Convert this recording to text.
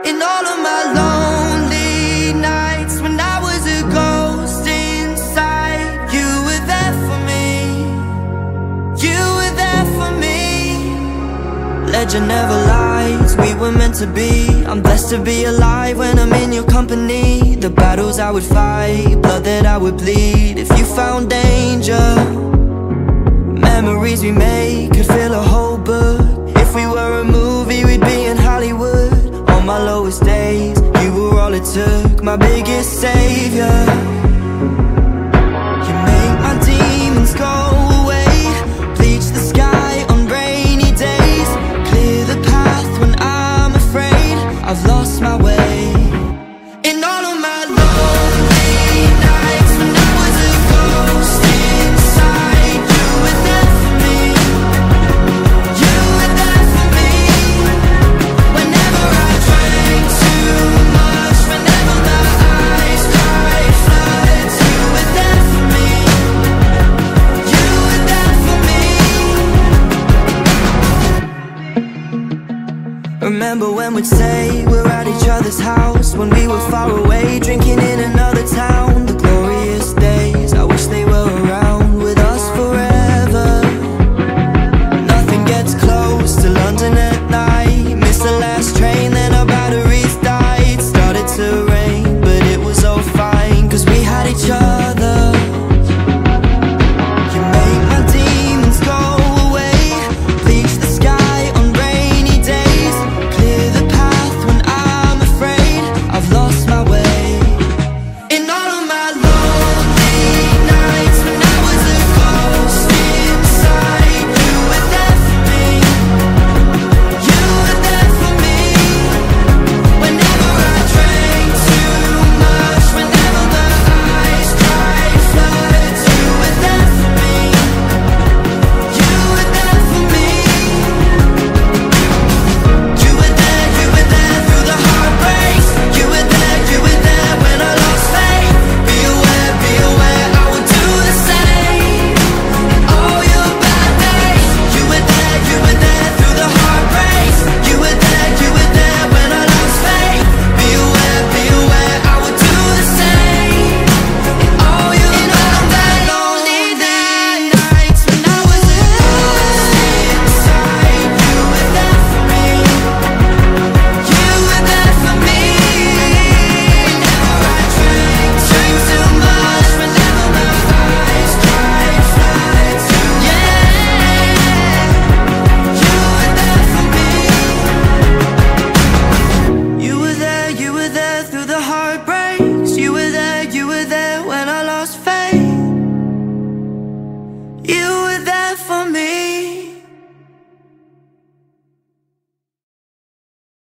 In all of my lonely nights, when I was a ghost inside, you were there for me. You were there for me. Legend never lies, we were meant to be. I'm blessed to be alive when I'm in your company. The battles I would fight, blood that I would bleed. If you found danger, memories we made could fill a whole book. If we were a movie, we'd be in Hollywood. On my lowest days, you were all it took, my biggest savior. You make my demons go away, bleach the sky on rainy days, clear the path when I'm afraid I've lost my way. In all of my lonely nights, when I was a ghost inside, you were there for me. You were there for me. Whenever I drank too much, whenever my eyes cried floods, you were there for me. You were there for me. Remember when we'd say we're at each other's house, when we were far away, drinking in another town. The glorious days, I wish they were around with us forever. Nothing gets close to London at night. Missed the last train, then our batteries died. Started to rain, but it was all fine, 'cause we had each other. You make my demons go away, bleach the sky on rainy days, clear the path when I'm afraid I've lost my way. In all of my lonely nights, when I was a ghost inside, you were there for me. You were there for me. Whenever I drank too much, whenever my eyes cried floods, you were there for me. You were there for me. You were there through the heartbreaks. You were there when I lost faith. Be aware, I will do the same. In all your bad days, you were there through the heartbreaks. You were there when I lost faith. Be aware, I will do the same. In all your bad lonely nights, when I was a ghost inside, you were there for me. You were there for me. Whenever I drank too much, whenever my eyes cried floods, yeah, you were there for me. You were there through the heartbreak.